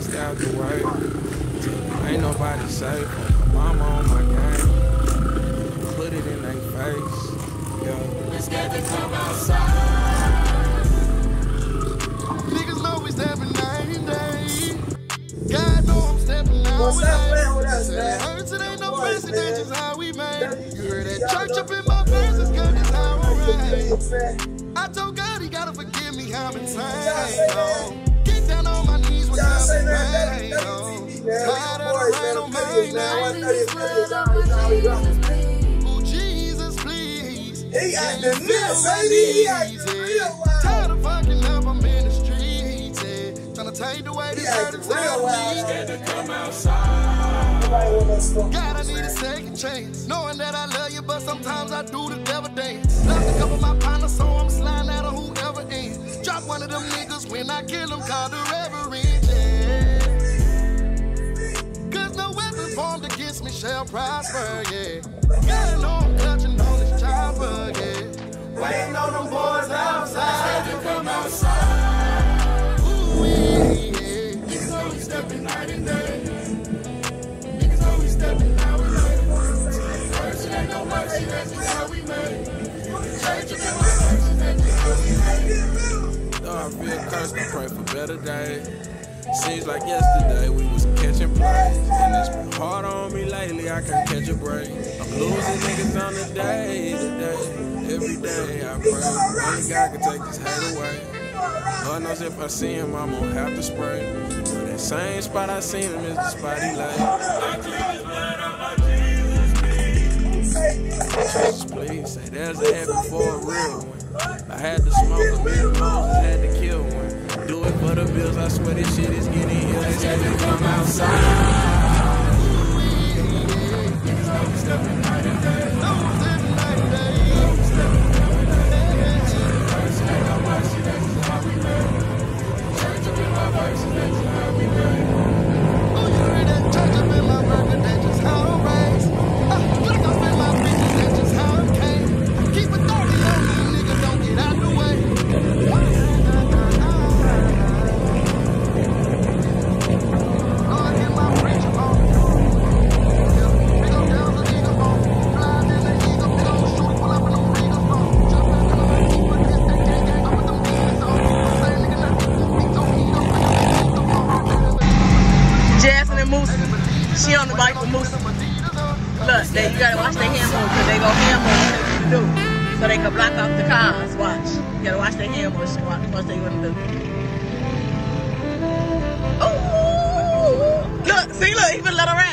stay out the way. Ain't nobody safe. Mama on my game. Put it in their face. Yeah. It's got to come outside. Niggas know we stepping 90 days. God know I'm stepping out. Well, stop playing with us, it man. hurts, it ain't no mercy, that's just how we made. You heard that church up in my face, it's good, it's how I raise. I told God he gotta forgive me, I'm insane. Get down on my knees when I'm praying. God, I don't mind oh, Jesus, please. He got the niggas, baby. He got the real wild. Tired of fucking up, I'm in the streets. Trying to take the way this hurt inside me. Scared to come outside. God, I need a second chance. Knowing that I love you, but sometimes I do the devil dance. Lost a couple of my partners, so I'm sliding out of whoever ends. Drop one of them niggas when I kill them, call the reverend. Yeah. Cause no weapon formed against me shall prosper, yeah. God, I know I'm clutching on this chopper, yeah. Waiting on them boys outside to come outside. Ooh, yeah. Niggas always stepping night and day. Niggas always stepping out and late. First, it ain't no mercy, that's just how we made. Change it in my mercy, that's just how we made. Though I feel cursed, I pray for better days. Seems like yesterday we was catching plays, and it's been hard on me lately, I can't catch a break. I'm losing niggas on the day to day. Every day I pray, only God can take this hate away. Lord knows if I see him, I'm gonna have to spray. But that same spot I seen him is the spot he lay. Jesus, please, say there's a heaven for a real one. I had to smoke a bit of Moses, had to kill one. Do it for the bills, I swear this shit is getting ill. They say to come outside. Niggas always stepping night and day. She on the bike for Moose. Look, you gotta watch their hand moves because they go hand moves what they do. So they can block off the cars. Watch. You gotta watch their hand moves. Watch what they gonna do. Oh, look, see, look, he been let her out.